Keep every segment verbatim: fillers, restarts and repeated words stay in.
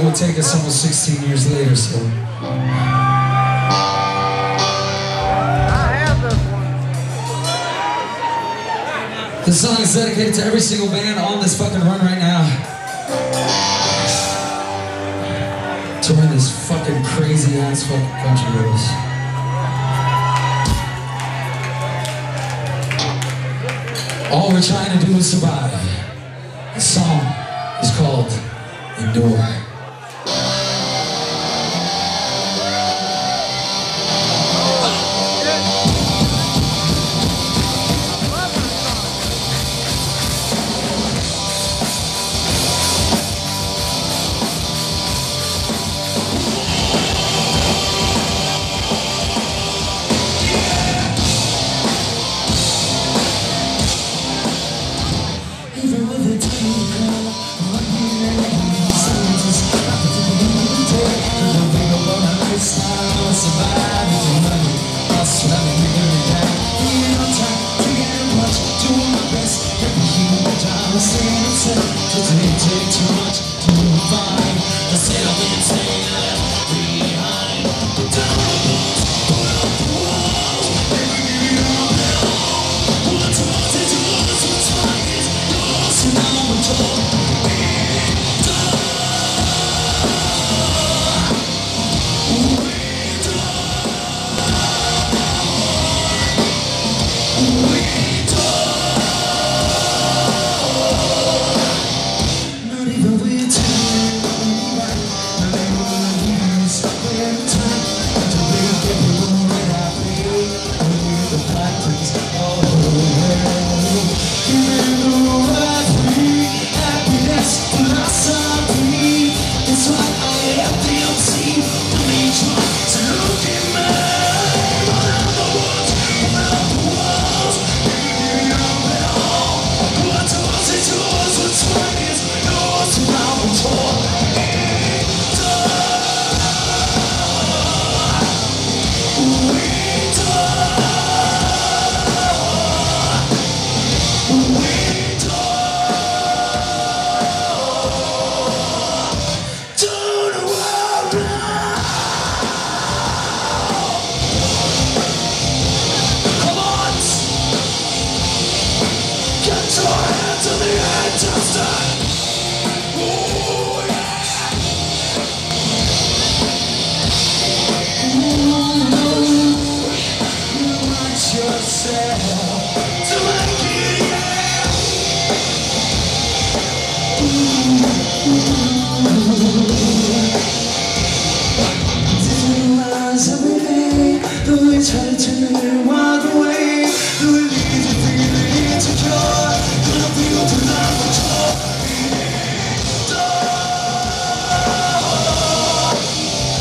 will take us almost sixteen years later, so. This song is dedicated to every single band on this fucking run right now. Touring this fucking crazy ass fucking country with us. All we're trying to do is survive. The song is called Endure.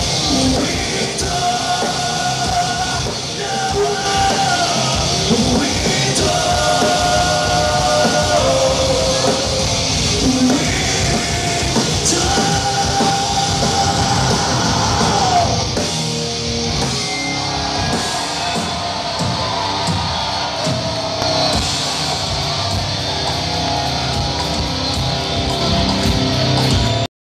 We